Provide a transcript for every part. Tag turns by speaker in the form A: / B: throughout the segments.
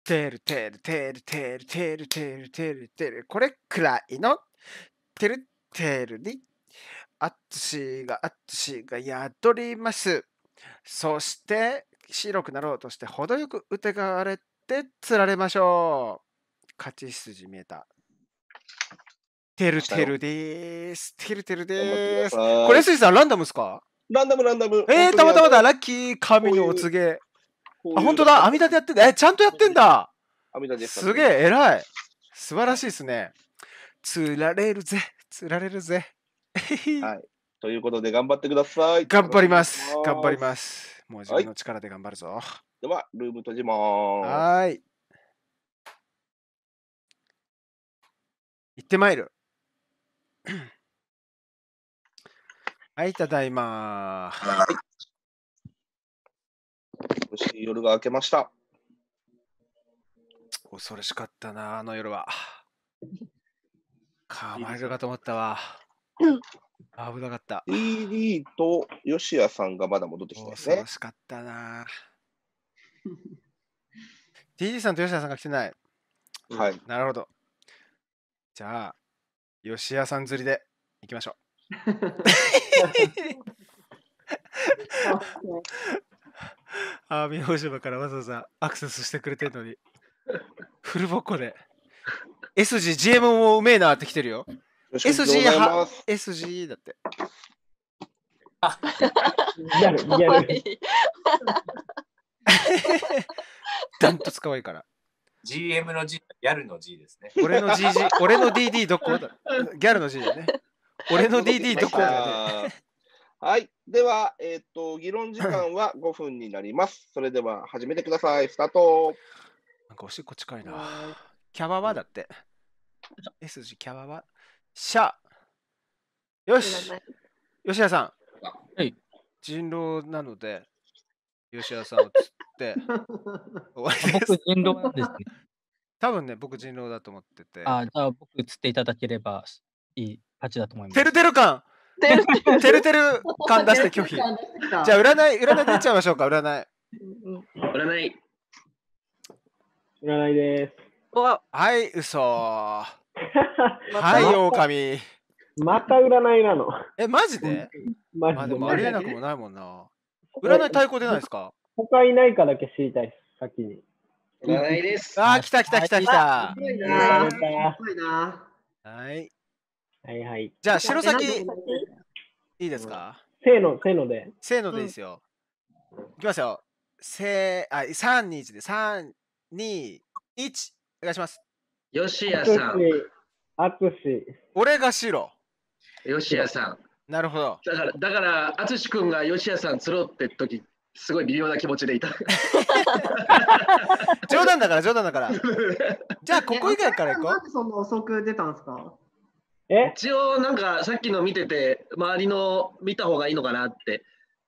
A: てるてるてるてるてるてるてるてる、これくらいのてるてるにあつしが宿ります。そして白くなろうとして程よく疑われて釣られましょう。勝ち筋見えた。てるてるでーす。てるてるでーす。これ、スイさん、ランダムっすか？
B: ランダム。
A: たまたまだ。ラッキー、神のお告げ。あ、本当だ。網立てやってんだ。ちゃんとやってんだ。すげえ、偉い。素晴らしいですね。釣られるぜ。釣られるぜ。
B: はい。ということで、頑張ってください。
A: 頑張ります。頑張ります。もう自分の力で頑張るぞ。
B: では、ルーム閉じまーす。
A: はーい。行ってまいる。はい、ただいま。
B: よし、夜が明けました。
A: 恐ろしかったな、あの夜は。噛まれるかと思ったわ。危なかった。
B: DD と吉谷さんがまだ戻ってきてないですね。
A: 恐ろしかったな。DD さんと吉谷さんが来てない。
B: はい。
A: なるほど。じゃあ、吉谷さん釣りで行きましょう。網大島からわざわざアクセスしてくれてるのに、フルボッコで。SG、GM もうめえなって来てるよ。SG は、SG だって。
C: リアル。
A: ダントツ可愛いから。
D: GM の G、ギャルの G ですね。
A: 俺の DD どこだ？ギャルの G だね。俺の DD どこだね。
B: はい。では、議論時間は5分になります。それでは始めてください。スタート。
A: なんかおしっこ近いな。キャババだって。SG キャババ。シャ。よし。吉谷さん。
E: はい。
A: 人狼なので、吉谷さんを釣って終わりです。
E: 僕、人狼なんですね。
A: 多分ね、僕人狼だと思ってて。
E: じゃあ僕釣っていただければいい勝ちだと思います。
A: てるてる感てるてる感出して拒否。じゃあ占い出ちゃいましょうか、占い。
C: 占いです。
A: はい、嘘。はい、狼。
C: また占いなの。
A: マジで？
C: マジで。
A: でもありえなくもないもんな。占い対抗出ないですか？
C: 他いないかだけ知りたいです、先に。
F: 占いです。
A: 来た。
C: すごいな。
A: はい。
C: はい。
A: じゃあ、白崎、いいですか？
C: せーので。
A: せーのでいいですよ。いきますよ。3、2、1で、3、2、1。お願いします。
F: 吉谷さん。
A: 俺が白。
F: 吉谷さん。
A: なるほど。
F: だから淳君が吉谷さん釣ろうって時、すごい微妙な気持ちでいた。
A: 冗談だから。じゃあ、ここ以外から行こう。
G: なんでそんな遅く出たんですか？
F: 一応なんかさっきの見てて、周りの見た方がいいのかなって。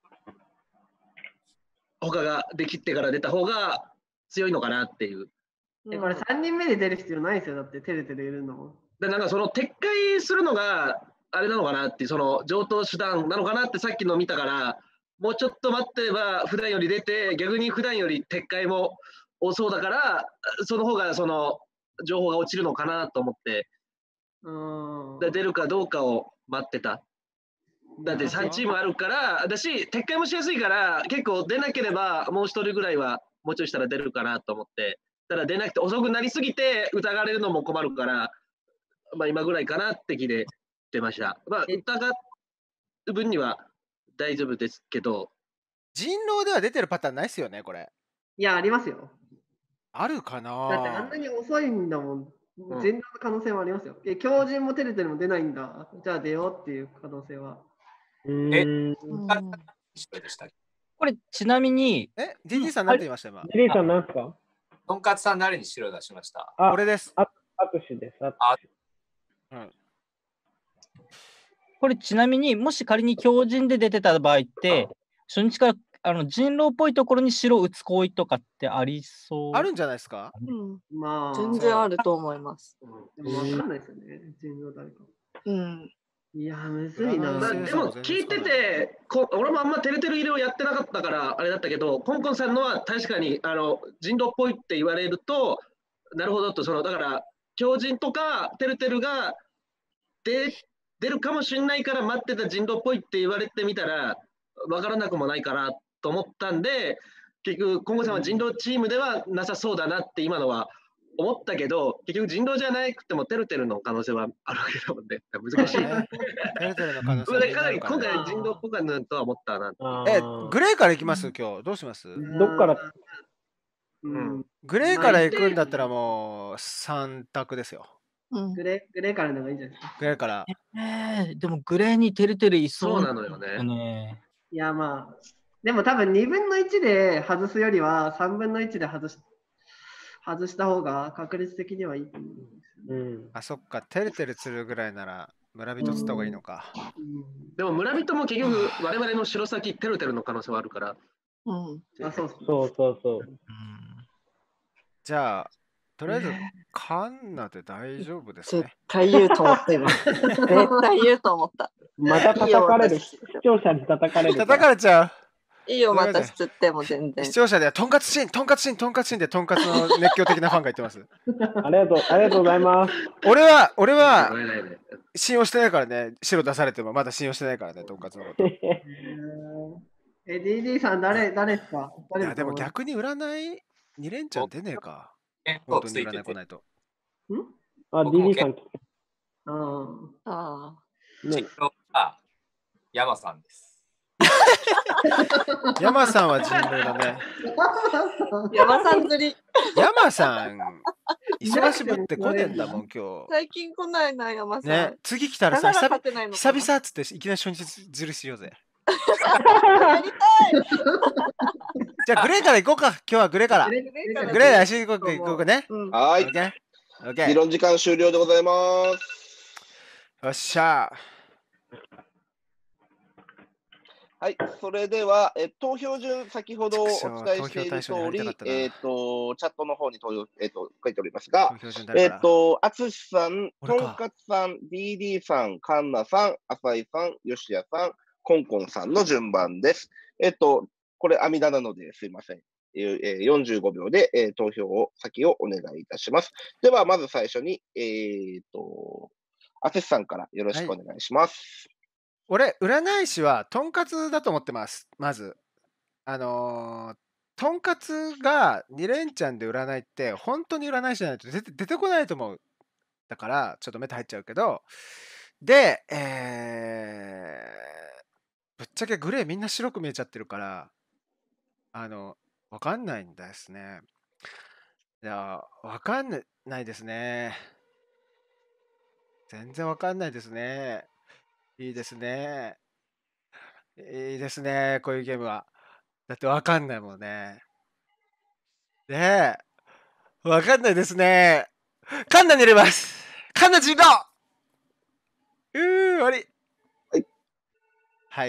F: 他ができてから出た方が強いのかなっていう。
G: これ3人目で出る必要ないですよ。だっててるいるのも。
F: なんかその撤回するのがあれなのかなっていう、その上等手段なのかなってさっきの見たから、もうちょっと待ってれば普段より出て、逆に普段より撤回も多そうだから、その方がその情報が落ちるのかなと思って、出るかどうかを待ってた。だって3チームあるから、だし、撤回もしやすいから、結構出なければもう1人ぐらいはもうちょいしたら出るかなと思って、ただ出なくて遅くなりすぎて疑われるのも困るから、今ぐらいかなって気で出ました。疑う分には大丈夫ですけど。
A: 人狼では出てるパターンないっすよね、これ。
G: いや、ありますよ。
A: あるかな？
G: だってあんなに遅いんだもん。人狼の可能性もありますよ。強靭もてるてるも出ないんだ。じゃあ出ようっていう可能性は。
E: これちなみに、
A: DD さん何て言いました今
C: ？DD さん何すか？
D: とんかつさん誰に白出しました？
A: 俺です。
C: あつしです。
E: これちなみにもし仮に強靭で出てた場合って、初日から人狼っぽいところに白打つ行為とかってありそう？
A: あるんじゃないですか？
H: 全然あると思います。
G: でも分かんないですよね。人狼誰か。 いや、むずいな。
F: でも聞いてて、俺もあんまてるてる入れをやってなかったからあれだったけど、コンコンさんのは確かに人狼っぽいって言われると、なるほどと、だから狂人とかてるてるが出るかもしれないから待ってた人狼っぽいって言われてみたら分からなくもないかなと思ったんで、結局コンコンさんは人狼チームではなさそうだなって今のは思ったけど、結局人狼じゃなくてもてるてるの可能性はあるわけだもんね。難しい。
A: てるてるの可能性は
F: かなり今
A: あるからね
F: 回人狼っぽくなるとは思ったな。
A: グレーから行きます今日。どうします
C: どっから、
A: グレーから行くんだったらもう3択ですよ。
G: グレーからの方がいいんじゃないですか。
A: グレーから。
E: でもグレーにてるてるいそう
F: なのよ
E: ね。
G: いや、まあ、でも多分2分の1で外すよりは3分の1で外した方が確率的にはいいと思うんです。
A: あ、そっか。てるてる釣るぐらいなら村人釣った方がいいのか。
F: でも村人も結局我々の白崎てるてるの可能性はあるから。
G: あ、そう
C: そう。
A: じゃあ、とりあえず、カンナで大丈夫ですね。
H: 絶対言うと思った今。絶対言うと思った。
C: また叩かれる。視聴者に叩かれる。
A: 叩かれちゃう。
H: いいよ、私釣っても全然。
A: 視聴者では、とんかつシーンでとんかつの熱狂的なファンが言ってます。
C: ありがとうございます。
A: 俺は信用してないからね、白出されてもまだ信用してないからね、とんかつのこと。
G: DD さん誰ですか？
A: いや、でも逆に占い2連チャン出ねえか。本当に占い来ないと。
C: DD さん。
D: 人狼は山さんです。
A: 山さんは人狼だね。
H: 山さん釣り。
A: 山さん、忙しぶって来ねえんだもん、今日。
H: 最近来ないな、山さん。
A: ね、次来たらさ、久々っつっていきなり初日ずるしようぜ。
H: やりたい。
A: じゃあグレーから行こうか。今日はグレーから。グレーで足行こうね。
B: はい。議論時間終了でございます。
A: よっしゃ。
B: はい、それでは、投票順、先ほどお伝えしている通り、チャットの方に書いておりますが、あつしさん、とんかつさん、DD さん、かんなさん、あさいさん、よしやさん、こんこんさんの順番です。これ、阿弥陀なのですいません。45秒で、投票先をお願いいたします。では、まず最初に、あつしさんからよろしくお願いします。
A: 俺、占い師はとんかつだと思ってます。まず。とんかつが2連チャンで占いって、本当に占い師じゃないと出てこないと思う。だから、ちょっとメタ入っちゃうけど。で、ぶっちゃけグレーみんな白く見えちゃってるから、わかんないんですね。いや、わかんないですね。全然わかんないですね。いいですね。いいですね、こういうゲームは。だってわかんないもんね。ねえ。わかんないですね。カンナに入れます。カンナ人狼終わり。はい。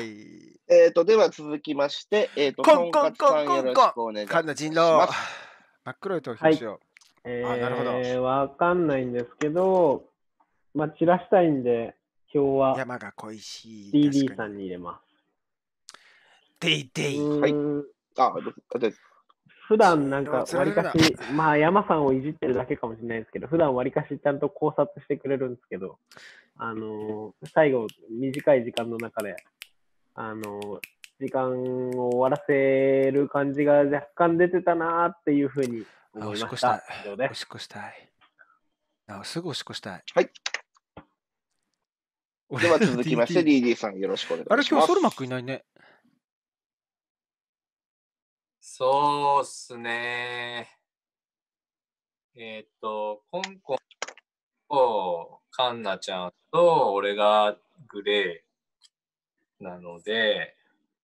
B: では続きまして、
A: コンコンコンコンコン。
B: よろしくお願いします。
A: カンナ人狼。真っ黒い投票しよう。
C: なるほど。わかんないんですけど、まあ、散らしたいんで、今日は
A: 山が恋しい
C: DD さんに入れます。
A: DD。
B: はい。
C: 普段なんかわりかし、まあ山さんをいじってるだけかもしれないですけど、普段わりかしちゃんと考察してくれるんですけど、最後短い時間の中で、時間を終わらせる感じが若干出てたなっていうふうに思いました。
A: おしっこしたい。すぐおしっこしたい。
B: はい。では続きまして、DD さんよろしくお願いします。
A: あれ、今日ソルマックいないね。
D: そうっすね。コンコンとカンナちゃんと俺がグレーなので、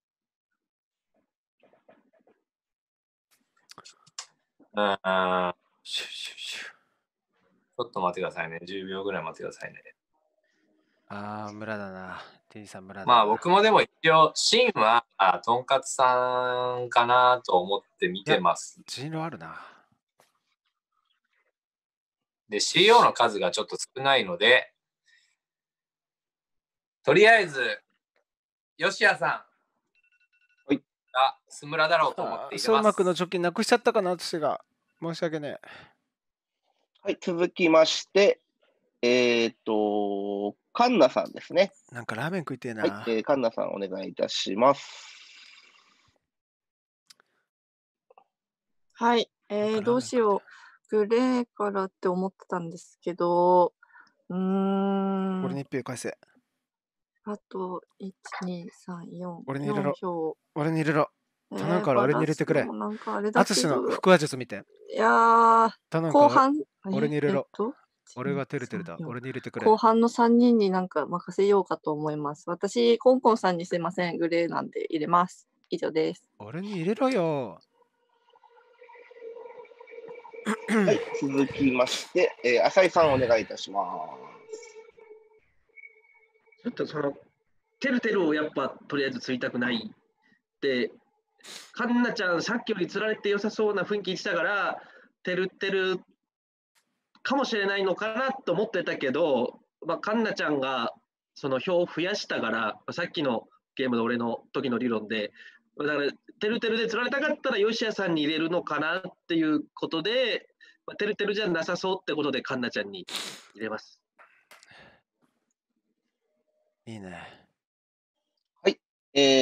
D: ちょっと待ってくださいね。10秒ぐらい待ってくださいね。
A: 村だな。T さん村だな。
D: まあ僕もでも一応、シンはとんかつさんかなと思って見てます。
A: 人狼あるな。
D: で、CO の数がちょっと少ないので、 とりあえず、吉谷さん
B: はい
D: がスムラだろうと思って入れ
A: ソウマクの
D: ます。
A: 貯金なくしちゃったかな、私が。申し訳ねえ。
B: はい、続きまして、カンナさんですね。
A: なんかラーメン食いてえな。
B: はい、カンナさんお願いいたします。
H: はい。どうしよう。グレーからって思ってたんですけど、
A: 俺に1票返せ。
H: あと、1、2、3、4、
A: 俺に入れろ
H: 4票。
A: 俺に入れろ。頼むから俺に入れてくれ。
H: なんかあれだけ
A: 淳の
H: ど、
A: 腹話術見て。
H: いやー、
A: 頼むから
H: 後半、
A: 俺に入れろ。
H: えっと
A: 俺がてるてるだ。俺に入れてくれ。
H: 後半の3人になんか任せようかと思います。私、コンコンさんにすいません。グレーなんで入れます。以上です。
A: 俺に入れろよ。
B: はい、続きまして、浅井さんお願いいたします。
F: ちょっとその、てるてるをやっぱとりあえず釣りたくないで、カンナちゃん、さっきより釣られて良さそうな雰囲気したから、てるてるかもしれないのかなと思ってたけど、まあ、カンナちゃんがその票を増やしたから、さっきのゲームの俺の時の理論で、だから、てるてるで釣られたかったら、吉谷さんに入れるのかなっていうことで、てるてるじゃなさそうってことで、カンナちゃんに入れます。
A: いいね。
B: はい、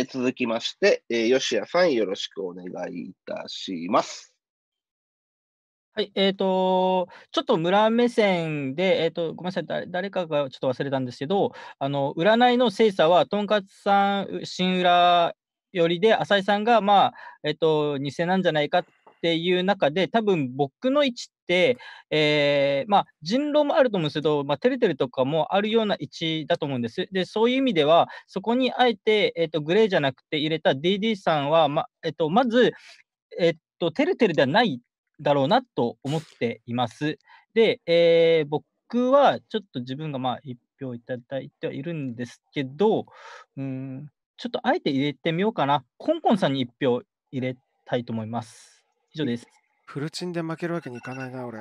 B: 続きまして、吉谷さんよろしくお願いいたします。
E: はい、ちょっと村目線で、ごめんなさい、誰かがちょっと忘れたんですけど、占いの精査は、とんかつさん、新浦よりで、浅井さんが、まあ、偽なんじゃないかっていう中で、多分僕の位置って、まあ、人狼もあると思うんですけど、まあ、てるてるとかもあるような位置だと思うんです。で、そういう意味では、そこにあえて、グレーじゃなくて入れた DD さんは、まず、てるてるではないだろうなと思っています。で、僕はちょっと自分がまあ1票いただいてはいるんですけど、ちょっとあえて入れてみようかな。コンコンさんに1票入れたいと思います。以上です。
A: フルチンで負けるわけにいかないな、俺。
B: はい、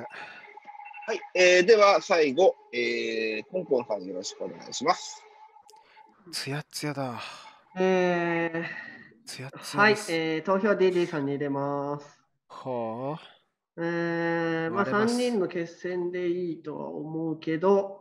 B: では最後、コンコンさんよろしくお願いします。
A: つやつやだ。
G: つやつやです。はい、投票 DD さんに入れます。
A: はあ。
G: まあ3人の決戦でいいとは思うけど、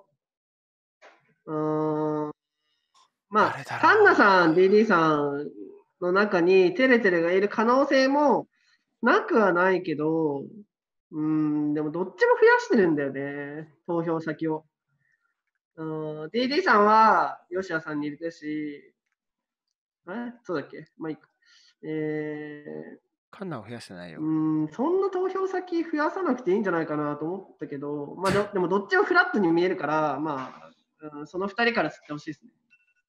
G: まあ、カンナさん、DD さんの中にテレテレがいる可能性もなくはないけど、でもどっちも増やしてるんだよね、投票先を。DD さんは吉谷さんに入れてし、そうだっけ、まあいいか。
A: カンナを増やしてないよ。
G: そんな投票先増やさなくていいんじゃないかなと思ったけど、まあでもどっちもフラットに見えるから、まあ、その2人から吸ってほしいですね。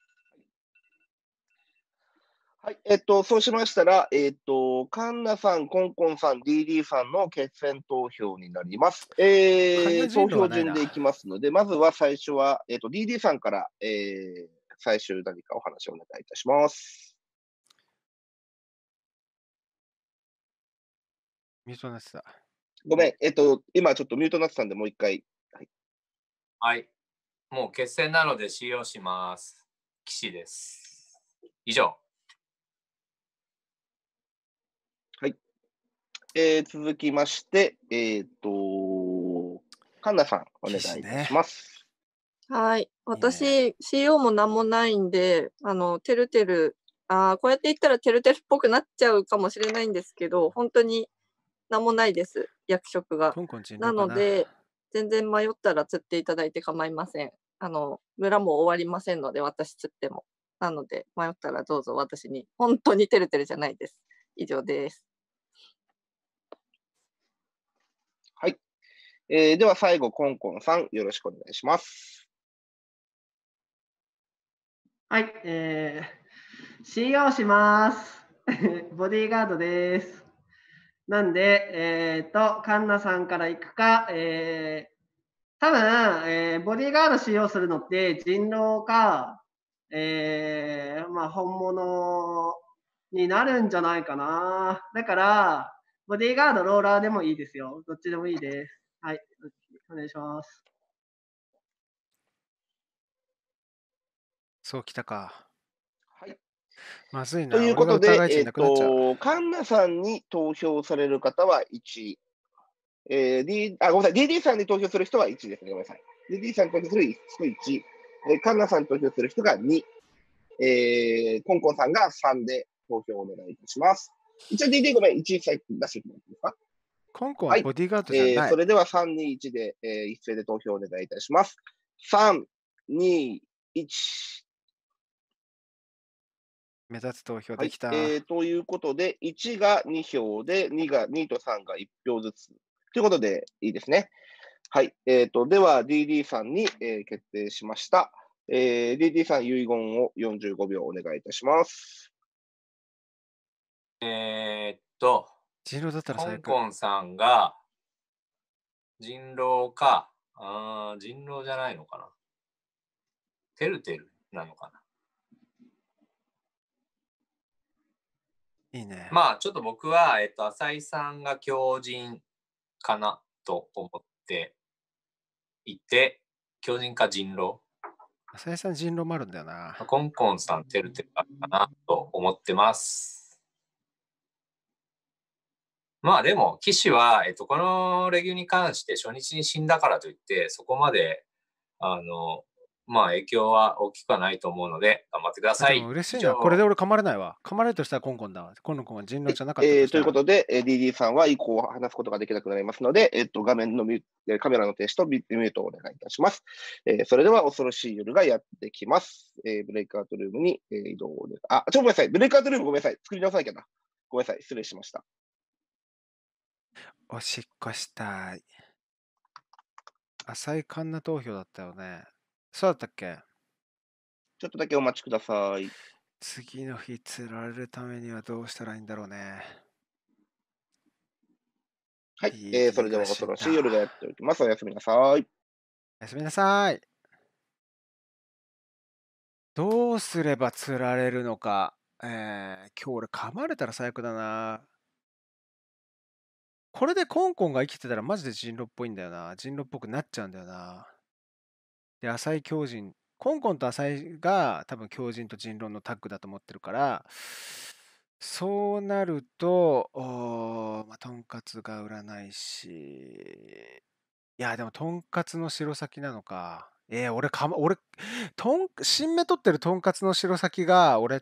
B: はい、そうしましたら、カンナさん、コンコンさん、DD さんの決選投票になります。投票順でいきますので、まずは最初は、DD さんから、最終何かお話をお願いいたします。
A: ミュートになってた。
B: ごめん、今ちょっとミュートになってたんで、もう一回。
D: はい。もう決戦なので使用します。岸です。以上。
B: はい。続きまして、カンナさん、お願いいたします。
H: はい。私、CO も何もないんで、てるてる、こうやって言ったらてるてるっぽくなっちゃうかもしれないんですけど、本当に何もないです、役職が。なので、全然迷ったら釣っていただいて構いません。村も終わりませんので、私釣っても。なので、迷ったらどうぞ私に。本当にてるてるじゃないです。以上です。
B: はい。では最後、コンコンさん、よろしくお願いします。
G: はい、使用します。ボディーガードです。なんで、カンナさんから行くか、多分、ボディーガード使用するのって人狼か、まあ、本物になるんじゃないかな。だから、ボディーガード、ローラーでもいいですよ。どっちでもいいです。はい、お願いします。
A: そうきたか。
B: はい。
A: まずいな。
B: ということで、
A: 俺が疑い値なくなっちゃう。
B: カンナさんに投票される方は1。ごめんなさい。DD さんに投票する人は1ですね。ごめんなさい。DD さんに投票する人1。カンナさんに投票する人が2。コンコンさんが3で投票をお願いいたします。一応 DD ごめん、1出してもらっていいですか？
A: コンコンはボディーガードじゃない。
B: それでは3、2、1で、一斉で投票をお願いいたします。3、2、1。
A: 目立つ投票できた。
B: ということで、1が2票で、2と3が1票ずつ。ということで、いいですね。はい。では、DD さんに、決定しました。DD さん、遺言を45秒お願いいたします。
A: 人狼だったら最悪。
D: コンコンさんが、人狼か、人狼じゃないのかな。てるてるなのかな。
A: いいね。
D: まあ、ちょっと僕は、浅井さんが狂人かなと思っていて、狂人か人狼。
A: 浅井さん人狼もあるんだよな。
D: コンコンさん、てるてるかなと思ってます。まあでも、騎士は、このレギュに関して初日に死んだからといって、そこまで、まあ影響は大きくはないと思うので、頑張ってください。
A: 嬉しいな。これで俺噛まれないわ。噛まれるとしたらコンコンだわ。コンコンは人狼じゃなかったとしたら。
B: ということで、DD さんは以降話すことができなくなりますので、画面のカメラの停止とミュートをお願いいたします。それでは恐ろしい夜がやってきます。ブレイクアウトルームに移動をごめんなさい。ブレイクアウトルームごめんなさい。作り直さなきゃな。ごめんなさい。失礼しました。
A: おしっこしたい。浅いカンナ投票だったよね。そうだったっけ？
B: ちょっとだけお待ちください。
A: 次の日釣られるためにはどうしたらいいんだろうね。
B: はい。それでは恐ろしい夜がやっておきます。おやすみなさい。
A: おやすみなさい。どうすれば釣られるのか。今日俺噛まれたら最悪だな。これでコンコンが生きてたらマジで人狼っぽいんだよな。人狼っぽくなっちゃうんだよな。で、浅井狂人。コンコンと浅井が多分狂人と人狼のタッグだと思ってるから、そうなると、まあ、とんかつが売らないし、いや、でもとんかつの白先なのか。俺、新芽取ってるとんかつの白先が、俺って、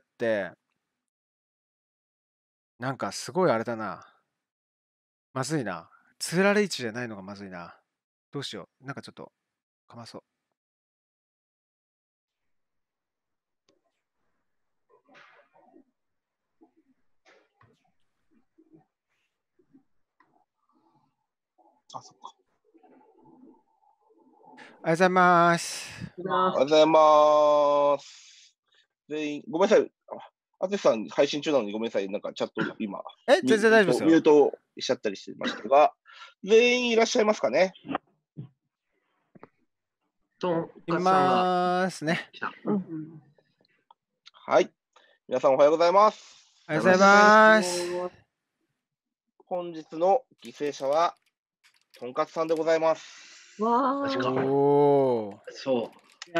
A: なんかすごいあれだな。まずいな。釣られ位置じゃないのがまずいな。どうしよう。なんかちょっと、かまそう。
B: あ、そっか。
A: おはようございます。
B: おはようございます。全員、ごめんなさい。あてさん配信中なのにごめんなさい。なんかチャット今。
A: 全然大丈夫ですよ。
B: ミュートしちゃったりしてましたが、全員いらっしゃいますかね？
A: いますね。
B: はい。皆さんおはようございます。
A: おはようございます。
B: 本日の犠牲者は、とんかつさんでございます。
H: わ
F: マジか。
A: おー。
F: そう。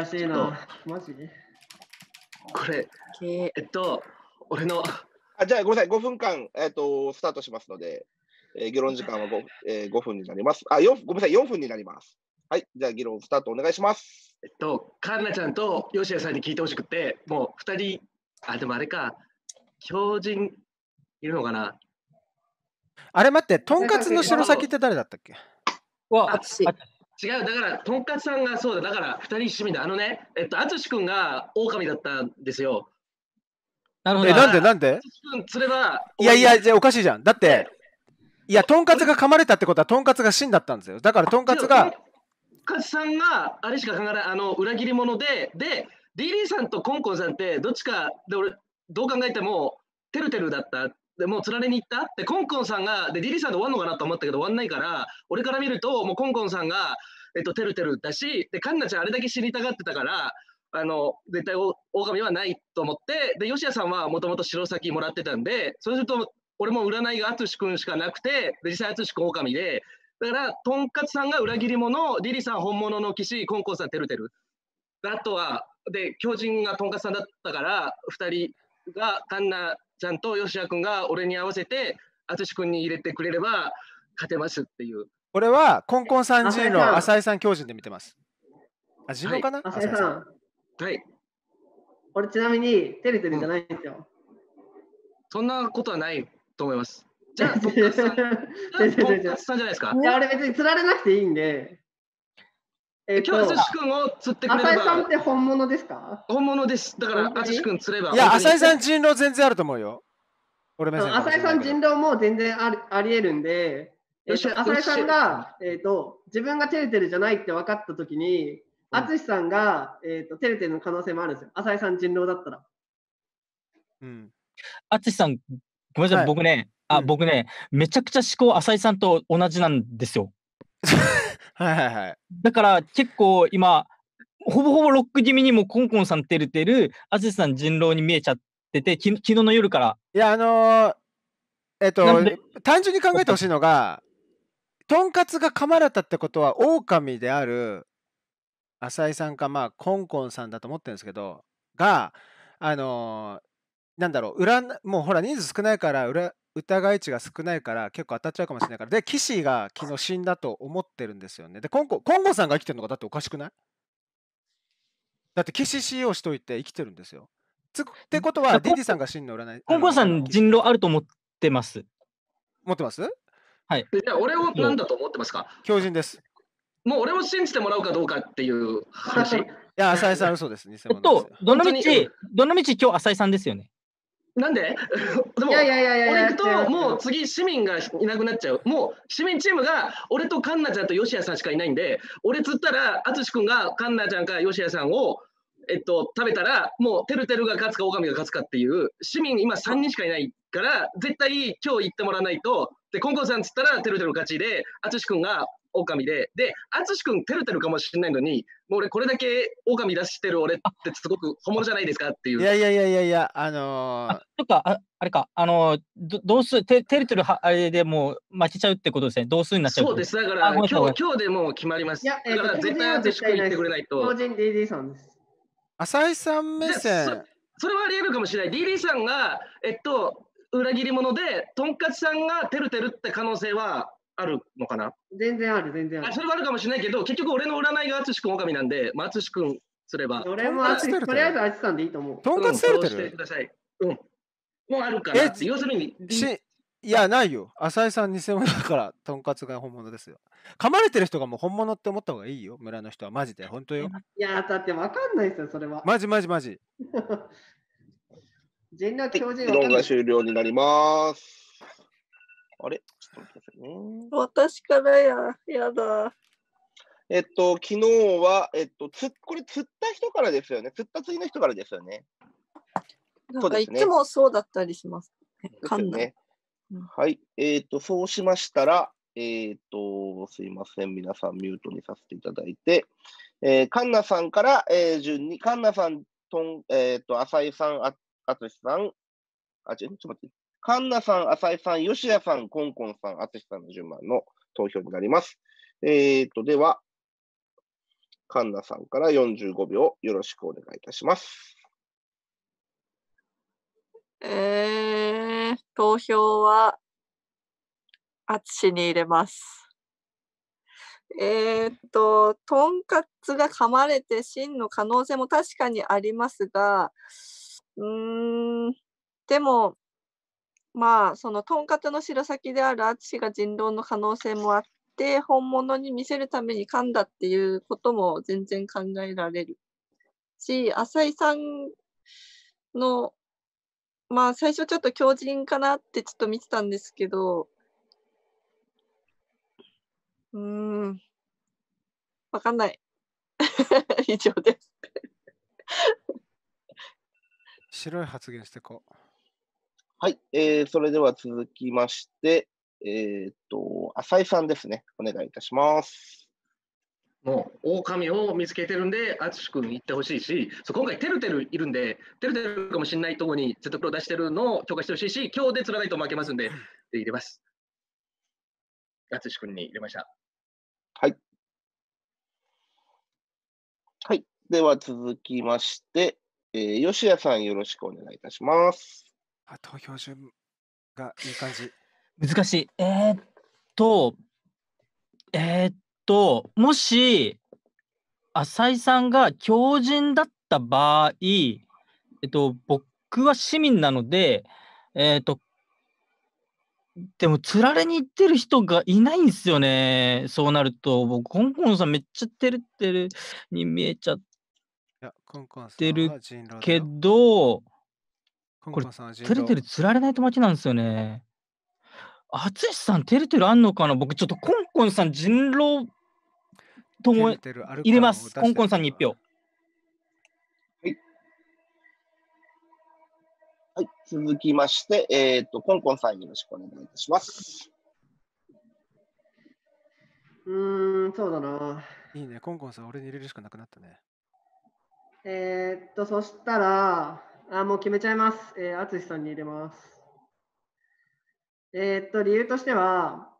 G: 悔しいな。マジで。
F: これ、俺の。
B: じゃあごめんなさい。5分間、スタートしますので、議論時間は 5分になります。ごめんなさい。4分になります。はい。じゃあ議論スタートお願いします。
F: カンナちゃんとヨシヤさんに聞いてほしくて、もう2人、でもあれか、狂人いるのかな？
A: あれ待って、とんかつの白先って誰だったっけ？
F: 違う、だから、とんかつさんがそうだ、だから2人一緒みだ。淳君が狼だったんですよ。
E: なるほど。
A: なんで
F: 淳君釣れば。
A: いや、じゃあおかしいじゃん。だって、いや、とんかつが噛まれたってことは、とんかつが死んだったんですよ。だから、とんかつが。
F: とんかつさんが、あれしか考えない、裏切り者で、リリーさんとコンコンさんって、どっちか、で、俺、どう考えても、てるてるだった。でもう釣られに行ったで、コンコンさんが、リリーさんで終わんのかなと思ったけど、終わんないから、俺から見ると、もうコンコンさんが、てるてるだし、で、カンナちゃんあれだけ知りたがってたから、絶対狼はないと思って、で、ヨシヤさんはもともと白先もらってたんで、そうすると、俺も占いが淳君しかなくて、で、実際淳君狼で、だから、とんかつさんが裏切り者、リリさん本物の騎士、コンコンさんてるてる。 あとは、で、巨人がとんかつさんだったから、2人が、カンナちゃんと吉谷君が俺に合わせて、淳君に入れてくれれば勝てますっていう。
A: 俺は、コンコンさん人狼、
G: 浅
A: 浅井さん巨人で見てます。あ、人狼かな、
G: 浅井さん。
F: はい。
G: 俺ちなみに、てるてるじゃないんですよ。
F: そんなことはないと思います。じゃあ、とんかつさん、とんかつさんじゃないですか。
G: いや、俺別に釣られなくていいんで。
F: 今日、淳君を釣ってくれれば。
G: 浅井さんって本物ですか？
F: 本物です。だから、淳君釣れば。
A: いや、浅井さん人狼全然あると思うよ。俺目線
G: 浅井さん人狼も全然ありえるんで、浅井さんが、自分がてるてるじゃないって分かったときに、淳さんが、てるてるの可能性もあるんですよ。浅井さん人狼だったら。
E: 淳さん、ごめんなさい、僕ね、僕ね、めちゃくちゃ思考、浅井さんと同じなんですよ。
A: はいはいはい。
E: だから結構今、ほぼほぼロック気味にもコンコンさんてるてる、淳さん人狼に見えちゃってて、昨日の夜から。
A: いや、単純に考えてほしいのが、とんかつが噛まれたってことは、狼である浅井さんか、まあ、コンコンさんだと思ってるんですけど、が、なんだろう、もうほら、人数少ないから、疑い値が少ないから、結構当たっちゃうかもしれないから、で、岸が昨日死んだと思ってるんですよね。で、コンコンさんが生きてるのがだっておかしくない？だって岸 CO しといて生きてるんですよ。ってことは、ディディさんが真の占い。
E: コンコンさん人狼あると思ってます。
A: 持ってます？
E: はい。
F: じゃあ、俺を何だと思ってますか？
A: 狂人です。
F: もう俺を信じてもらうかどうかっていう話。い
A: や、浅井さん嘘です。偽物です。
E: どの道今日浅井さんですよね。
F: なんででも、俺行くと、もう次、市民がいなくなっちゃう。もう、市民チームが、俺と環奈ちゃんと吉谷さんしかいないんで、俺釣ったら、淳君が環奈ちゃんか吉谷さんを、食べたら、もう、てるてるが勝つか、狼が勝つかっていう、市民今3人しかいないから、絶対今日行ってもらわないと、で、コンコンさん釣ったら、てるてる勝ちで、淳君が狼で、淳君てるてるかもしれないのに、もう俺これだけ狼出してる俺ってすごく本物じゃないですかっていう。
A: いや、
E: とか、あれか、同数、てるてるあれでもう負けちゃうってことですね。同数になっちゃう。
F: そうです。だから今日でもう決まります。だから絶対淳君言ってくれないと。
G: 当人 DD さんです。
A: 浅井さん目線。
F: それはあり得るかもしれない。DD さんが、裏切り者で、とんかつさんがてるてるって可能性はあるのかな？
G: 全然ある。
F: それはあるかもしれないけど、結局俺の占いが淳君狼なんで、淳君すれば。
G: 俺もとりあえず淳さんでいいと思う。
A: とんかつてるてる？
F: もうあるかなって。要するに。
A: いや、ないよ。浅井さん偽物だから、とんかつが本物ですよ。噛まれてる人がもう本物って思った方がいいよ。村の人はマジで。本当よ。
G: いや、だって分かんないですよ、それは。
A: マジ。
G: 人狼狂人
B: 議論が終了になります。あれちょっと待ってくださいね。
H: 私からやだ。
B: 昨日は、これ釣った人からですよね。釣った次の人からですよね。
H: なんかいつもそうだったりします。
B: ね。はい。そうしましたら、すいません。皆さんミュートにさせていただいて、カンナさんから、順に、カンナさん、浅井さん、淳さん、ちょっと待って。カンナさん、浅井さん、吉谷さん、コンコンさん、淳さんの順番の投票になります。では、カンナさんから45秒よろしくお願いいたします。
H: 投票は、淳に入れます。とんかつが噛まれて真の可能性も確かにありますが、でも、まあ、そのとんかつの白先である淳が人狼の可能性もあって、本物に見せるために噛んだっていうことも全然考えられるし、浅井さんの、まあ、最初ちょっと狂人かなってちょっと見てたんですけど、わかんない。以上です。
A: 白い発言してこう。
B: はい、それでは続きまして、浅井さんですね。お願いいたします。
F: もう、狼を見つけてるんで、淳君行ってほしいし、今回、てるてるいるんで、てるてるかもしれないところに、Zプロ出してるのを許可してほしいし、今日で釣らないと負けますんで、入れます。淳君に入れました。
B: はい。はい。 では続きまして、吉谷さんよろしくお願いいたします。
A: 投票順がいい感じ。
E: 難しい。もし、浅井さんが強靭だった場合、僕は市民なので、でも、つられに行ってる人がいないんですよね。そうなると、僕、コンコンさんめっちゃてるってるに見えちゃってるけど、これ、てるてるつられないと負けなんですよね。淳さん、てるてるあんのかな。僕、ちょっとコンコンさん人狼とも入れます。コンコンさんに1票。
B: はい、続きまして、コンコンさんよろしくお願いいたします。
G: そうだな。
A: いいね、コンコンさん、俺に入れるしかなくなったね。
G: そしたら、もう決めちゃいます。淳さんに入れます。理由としては、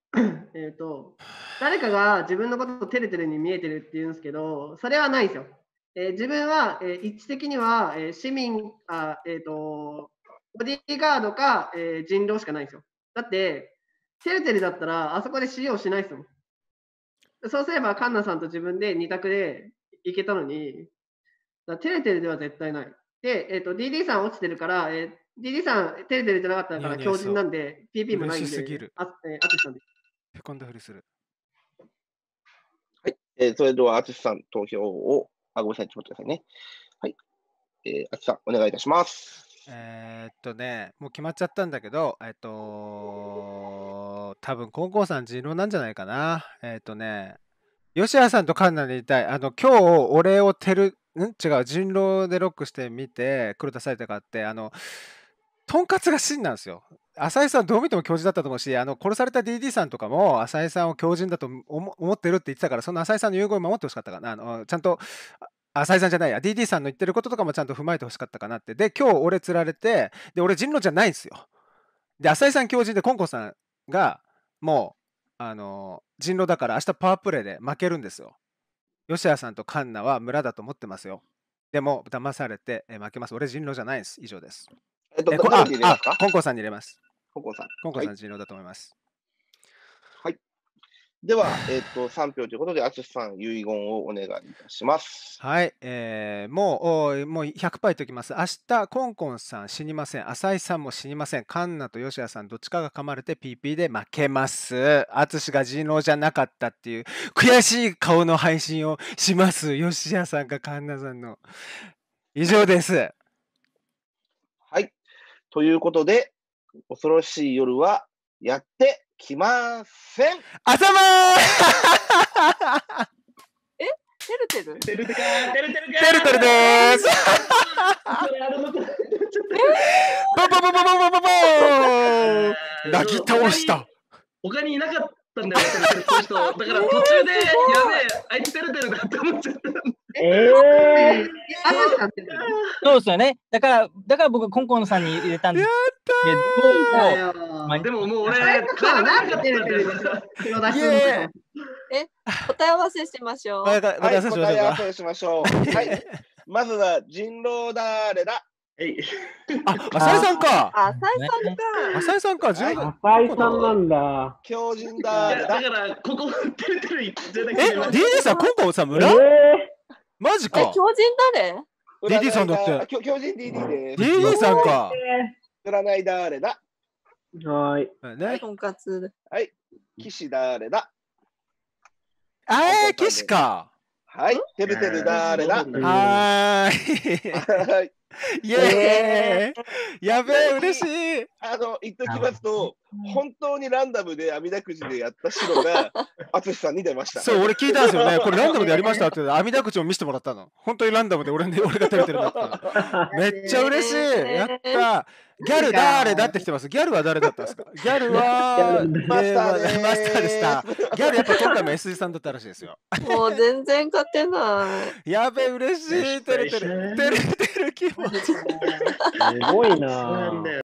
G: 誰かが自分のことをてるてるに見えてるって言うんですけど、それはないですよ。自分は、位置的には、市民、ボディーガードか、人狼しかないんですよ。だって、てるてるだったら、あそこで使用しないですもん。そうすれば、カンナさんと自分で2択でいけたのに、てるてるでは絶対ない。で、DD さん落ちてるから、DD さん、てるてるじゃなかったから強靭なんで、PP もないんで、淳さんで。
A: へこんだふりする。
B: はい、それでは淳さん投票を、ごめんなさい、ちょっと待ってくださいね。はい。淳さん、お願いいたします。
A: もう決まっちゃったんだけど、多分コンコンさん人狼なんじゃないかな。吉谷さんとカンナに言いたい。今日、俺を違う、人狼でロックしてみて、黒田されたかって、とんかつが真なんですよ。浅井さんどう見ても強靭だったと思うし、殺された DD さんとかも浅井さんを強靭だと思ってるって言ってたから、その浅井さんの融合を守ってほしかったかな。ちゃんと、浅井さんじゃないや、DD さんの言ってることとかもちゃんと踏まえてほしかったかなって。で、今日俺釣られて、で、俺人狼じゃないんですよ。で、浅井さん強靭で、コンコンさんが、もう、人狼だから明日パワープレイで負けるんですよ。吉谷さんとカンナは村だと思ってますよ。でも、騙されて負けます。俺人狼じゃないです。以上です。コンコンさんに入れます。
B: コンコンさん。
A: コンコンさん人狼だと思います。
B: はい。では、3票ということで、淳さん、遺言をお願いいたします。
A: はい。もう100%言っておきます。明日、コンコンさん死にません。浅井さんも死にません。カンナと吉谷さん、どっちかが噛まれて PP で負けます。淳が人狼じゃなかったっていう悔しい顔の配信をします。吉谷さんかカンナさんの。以上です。
B: はい。ということで、恐ろしい夜はやってきません。
A: あざまー
H: てるてる
F: てるてる
A: です。ボボボボボボボボーなぎ倒した。
F: 他にいなかったんだよ、この人。だから途中で、やべえ、あいつてるてるだって思っちゃった。
E: そうですよね。だから僕、コンコンさんに入れたんですけど、
F: でももう俺、
H: 答え合わせしましょう。
B: 答え合わせしましょう。はい。まずは人狼誰だ。
A: 浅井さんか。
H: 浅井さんか。
C: 浅井さんなんだ。
B: 強靭誰だ。
F: だからここてるてる言ってたけど。
A: DD さん、コンコンさん村？マジか。
H: 強靭誰
A: ？DD さんだって。
B: 強靭 DD です。
A: DD さんか。
B: 占い誰だ。
C: はい。
H: とんかつ。
B: はい。騎士誰だ。
A: 騎士か。
B: はい。てるてる誰だ。
A: はい。イエーイ。やべえ、嬉しい。
B: 言っときますと、本当にランダムで網だくじでやった白が淳さんに出ました。
A: そう、俺聞いたんですよね。これランダムでやりましたって網だくじを見せてもらったの。本当にランダムで俺がてるてるだったの。めっちゃ嬉しい。やった。ギャル誰だって来てます。ギャルは誰だったんですか？ギャルは
B: マスター
A: でした。ギャルやっぱ今回も SG さんだったらしいですよ。
H: もう全然勝てない。
A: やべえ、嬉しい。てるてる気持ち。
C: すごいな。